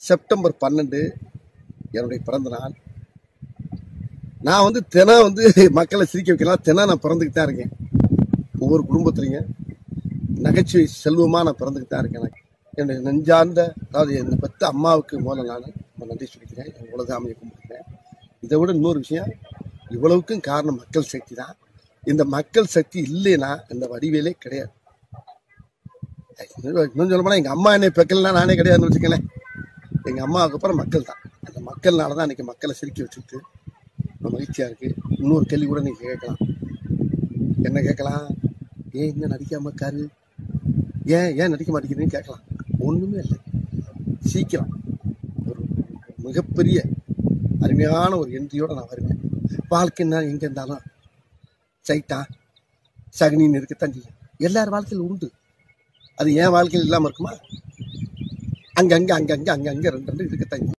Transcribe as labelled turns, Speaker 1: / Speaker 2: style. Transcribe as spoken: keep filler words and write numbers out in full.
Speaker 1: September பன்னெண்டு என்னுடைய பிறந்த நாள். நான் வந்து தினம் வந்து மக்களை சிரிக்க வைக்கலாம். தினம் நான் பிறந்துக்கிட்டு தான் இருக்கேன். ஒவ்வொரு குடும்பத்துலையும் நகைச்சுவை செல்வமாக நான் பிறந்துக்கிட்டு தான் இருக்கேன். என்னுடைய நெஞ்சார்ந்த, அதாவது என்னை பெற்ற அம்மாவுக்கு முதல்ல நான் ரொம்ப நன்றி சொல்லிக்கிறேன். என் உலகாமையை கும்பிட்டுக்கிறேன். இதை விட இன்னொரு விஷயம், இவ்வளவுக்கும் காரணம் மக்கள் சக்தி தான். இந்த மக்கள் சக்தி இல்லைன்னா இந்த வடிவேலே கிடையாது. இன்னும் சொல்ல போனால் எங்கள் அம்மா என்னை பெக்கலைன்னா நானே கிடையாதுன்னு வச்சுக்கலேன். எங்கள் அம்மாவுக்கு அப்புறம் மக்கள் தான். அந்த மக்கள்னால தான் இன்னைக்கு மக்களை சிரிக்க வச்சுருக்கு. மகிழ்ச்சியாக இருக்குது. இன்னொரு கேள்வி கூட நீங்கள் கேட்கலாம். என்ன கேட்கலாம்? ஏன் இன்னும் நடிக்காம இருக்காரு, ஏன் ஏன் நடிக்க மாட்டேங்கிறீங்கன்னு கேட்கலாம். ஒன்றுமே இல்லை. சீக்கிரம் ஒரு மிகப்பெரிய அருமையான ஒரு என்ட்ரியோடு நான் வருவேன். வாழ்க்கைன்னா எங்கே இருந்தாலும் சைட்டான் சகுனின்னு இருக்கத்தான் செய்யும். எல்லார் வாழ்க்கையில் உண்டு. அது என் வாழ்க்கையில் இல்லாமல் இருக்குமா? அங்கங்கே அங்கங்கே அங்கங்கே ரெண்டு ரெண்டு இருக்கத்தான் செய்யும்.